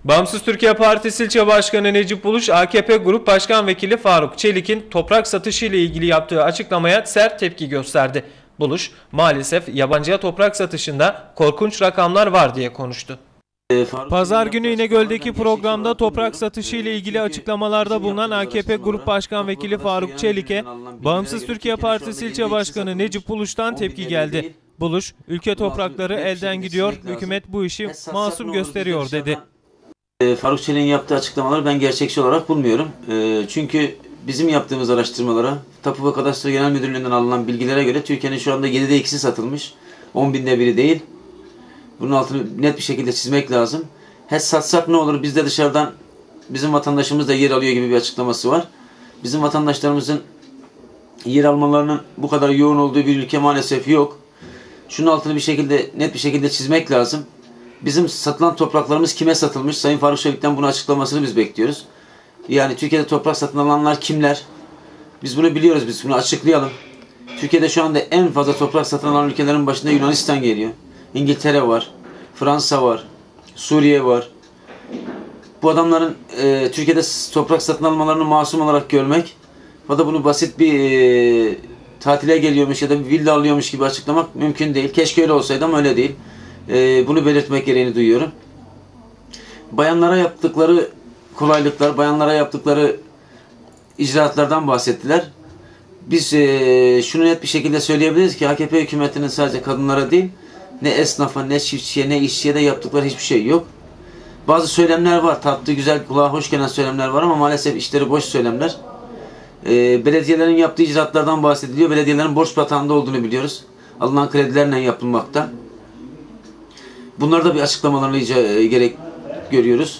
Bağımsız Türkiye Partisi İlçe Başkanı Necip Buluş, AKP Grup Başkan Vekili Faruk Çelik'in toprak satışı ile ilgili yaptığı açıklamaya sert tepki gösterdi. Buluş, maalesef yabancıya toprak satışında korkunç rakamlar var diye konuştu. Pazar günü İnegöl'deki programda toprak satışı ile ilgili açıklamalarda bulunan AKP Grup Başkan Vekili Faruk Çelik'e Bağımsız Türkiye Partisi İlçe Başkanı Necip Buluş'tan tepki geldi. Buluş, ülke toprakları elden gidiyor, hükümet bu işi masum gösteriyor dedi. Faruk Çelik'in yaptığı açıklamaları ben gerçekçi olarak bulmuyorum. Çünkü bizim yaptığımız araştırmalara, Tapu ve Kadastro Genel Müdürlüğü'nden alınan bilgilere göre Türkiye'nin şu anda 7'de 2'si satılmış. 10.000'de biri değil. Bunun altını net bir şekilde çizmek lazım. Satsak ne olur, biz de dışarıdan bizim vatandaşımız da yer alıyor gibi bir açıklaması var. Bizim vatandaşlarımızın yer almalarının bu kadar yoğun olduğu bir ülke maalesef yok. Şunun altını net bir şekilde çizmek lazım. Bizim satılan topraklarımız kime satılmış? Sayın Faruk Çelik'ten bunu açıklamasını biz bekliyoruz. Yani Türkiye'de toprak satın alanlar kimler? Biz bunu biliyoruz, biz bunu açıklayalım. Türkiye'de şu anda en fazla toprak satın alan ülkelerin başında Yunanistan geliyor. İngiltere var, Fransa var, Suriye var. Bu adamların Türkiye'de toprak satın almalarını masum olarak görmek ya da bunu basit bir tatile geliyormuş ya da bir villa alıyormuş gibi açıklamak mümkün değil. Keşke öyle olsaydı ama öyle değil. Bunu belirtmek gereğini duyuyorum. Bayanlara yaptıkları kolaylıklar, bayanlara yaptıkları icraatlardan bahsettiler. Biz şunu net bir şekilde söyleyebiliriz ki AKP hükümetinin sadece kadınlara değil, ne esnafa, ne çiftçiye, ne işçiye de yaptıkları hiçbir şey yok. Bazı söylemler var, tatlı, güzel, kulağa hoş gelen söylemler var ama maalesef işleri boş söylemler. Belediyelerin yaptığı icraatlardan bahsediliyor. Belediyelerin borç batağında olduğunu biliyoruz. Alınan kredilerle yapılmakta. Bunlarda bir açıklamalarını gerek görüyoruz.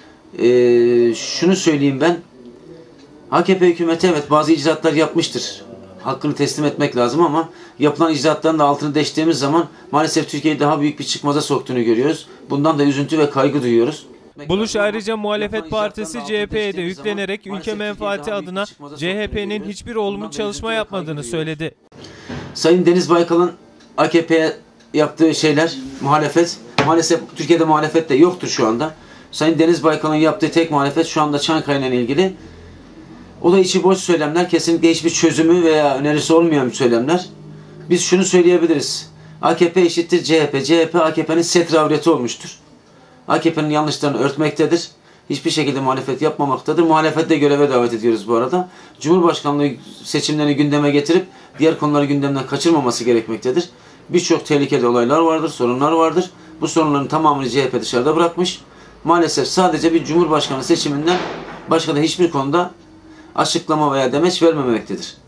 Şunu söyleyeyim ben. AKP hükümeti evet bazı icraatlar yapmıştır. Hakkını teslim etmek lazım ama yapılan icraatların da altını deştiğimiz zaman maalesef Türkiye'yi daha büyük bir çıkmaza soktuğunu görüyoruz. Bundan da üzüntü ve kaygı duyuyoruz. Buluş ayrıca muhalefet partisi CHP'ye de yüklenerek ülke menfaati adına CHP'nin hiçbir olumlu çalışma yapmadığını söyledi. Sayın Deniz Baykal'ın AKP'ye yaptığı şeyler, muhalefet, maalesef Türkiye'de muhalefet de yoktur şu anda. Sayın Deniz Baykal'ın yaptığı tek muhalefet şu anda Çankaya'yla ilgili. O da içi boş söylemler, kesinlikle hiçbir çözümü veya önerisi olmayan söylemler. Biz şunu söyleyebiliriz. AKP eşittir CHP. CHP AKP'nin setravreti olmuştur. AKP'nin yanlışlarını örtmektedir. Hiçbir şekilde muhalefet yapmamaktadır. Muhalefet de göreve davet ediyoruz bu arada. Cumhurbaşkanlığı seçimlerini gündeme getirip diğer konuları gündemden kaçırmaması gerekmektedir. Birçok tehlikeli olaylar vardır, sorunlar vardır. Bu sorunların tamamını CHP dışarıda bırakmış. Maalesef sadece bir Cumhurbaşkanı seçiminden başka da hiçbir konuda açıklama veya demeç vermemektedir.